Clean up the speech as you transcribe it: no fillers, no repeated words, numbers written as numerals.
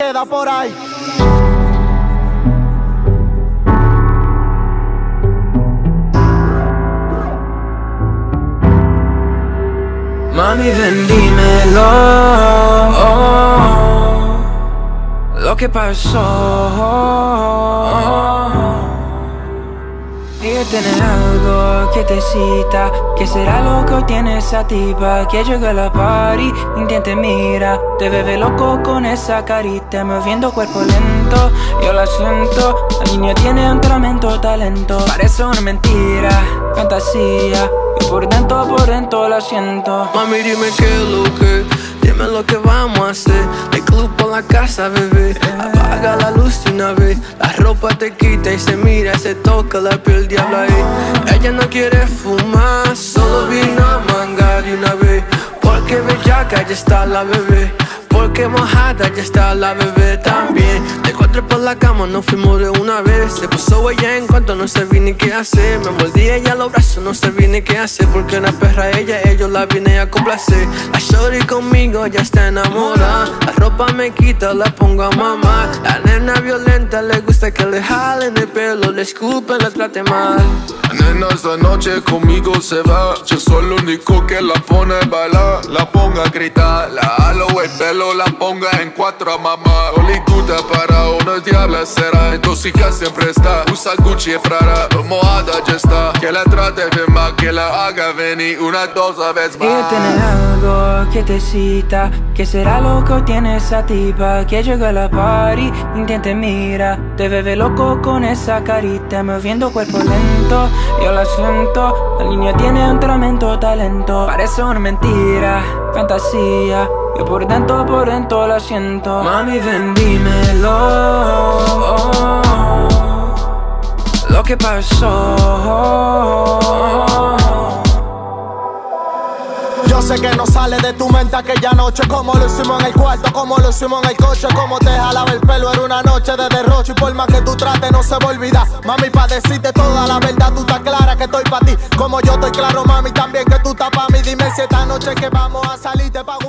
queda por ahí. Mami, ven, dímelo, lo que pasó. Ella tiene algo que te cita. ¿Qué será lo que hoy tiene esa tipa? Que llega a la party, intente mira. Te bebe loco con esa carita, moviendo cuerpo lento. Yo la siento, la niña tiene un tremendo talento. Parece una mentira, fantasía. Yo por dentro la siento. Mami, dime qué es lo que, dime lo que vamos a hacer. El club por la casa, bebé. Apaga la luz de una vez. La ropa te quita y se mira, se toca la piel diablo ahí. Ella no quiere fumar, solo vino a mangar de una vez. Porque bellaca, ya está la bebé. Porque mojada, ya está la bebé también. De cuatro por la cama, nos fuimos de una vez. Se puso ella en cuanto no sabía ni qué hacer. Me mordía ella los brazos, no sabía ni qué hacer. Porque una perra ella, ellos la vine a complacer. La shorty conmigo ya está enamorada. La ropa me quita, la pongo a mamar. La nena violenta, le gusta que le jalen el pelo, le escupen, la trate mal. La nena esta noche conmigo se va. Yo soy el único que la pone a bailar. La ponga a gritar, la halo el pelo, la ponga en cuatro a mamá. Hollywood para unos diablas será. Intoxica siempre está, usa Gucci y Prada. Mojada ya está, que la trate bien más, que la haga venir una, dos veces más. Ella tiene algo que te cita. ¿Qué será lo que hoy tiene esa tipa? Que llega a la party, intente mira. Te bebe loco con esa carita, moviendo cuerpo lento. Yo la siento, la niña tiene un tremendo talento. Parece una mentira, fantasía. Yo por dentro la siento. Mami, ven, dímelo, lo que pasó. Yo sé que no sale de tu mente aquella noche, como lo hicimos en el cuarto, como lo hicimos en el coche, como te jalaba el pelo, era una noche de derroche. Y por más que tú trates no se va a olvidar. Mami, pa' decirte toda la verdad, tú estás clara que estoy pa' ti. Como yo estoy claro, mami, también que tú estás pa' mí. Dime si esta noche que vamos a salir te pago